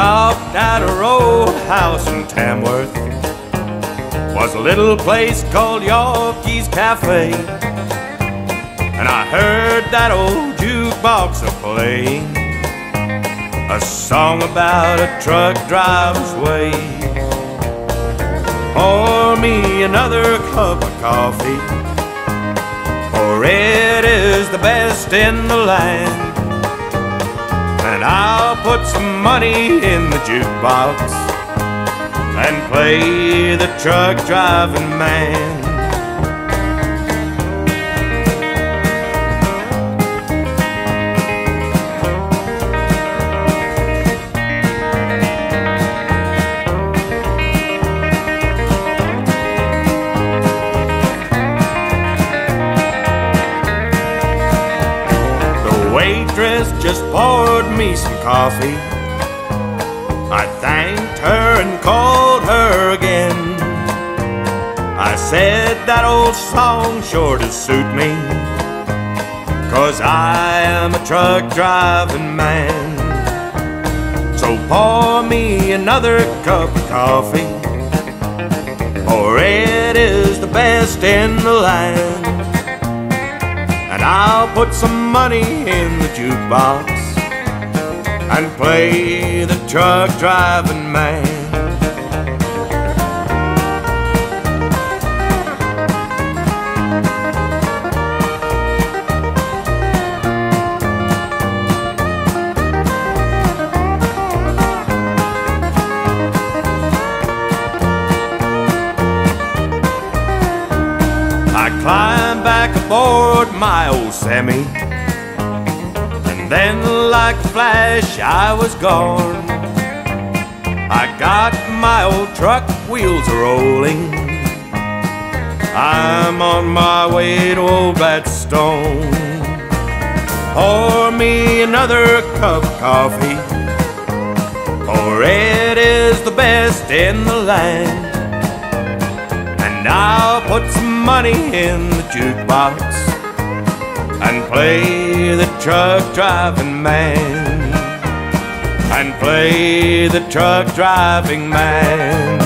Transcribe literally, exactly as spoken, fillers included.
stopped at a roadhouse in Tamworth. Was a little place called Yorkie's Cafe, and I heard that old jukebox a-play a song about a truck driver's way. Pour me another cup of coffee, for it is the best in the land. And I'll put some money in the jukebox and play the truck driving man. Waitress just poured me some coffee. I thanked her and called her again. I said that old song sure does suit me, 'cause I am a truck driving man. So pour me another cup of coffee, for it is the best in the land. And I'll put some money in the jukebox and play the truck driving man. I climbed back aboard my old Semi, and then like a flash I was gone. I got my old truck wheels a-rolling, I'm on my way to old Gladstone. Pour me another cup of coffee, for it is the best in the land. And I'll put some money in the jukebox and play the truck driving man, and play the truck driving man.